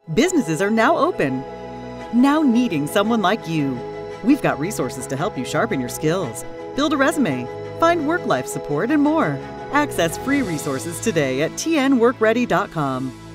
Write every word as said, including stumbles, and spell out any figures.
Businesses are now open, now needing someone like you. We've got resources to help you sharpen your skills, build a resume, find work-life support, and more. Access free resources today at T N work ready dot com.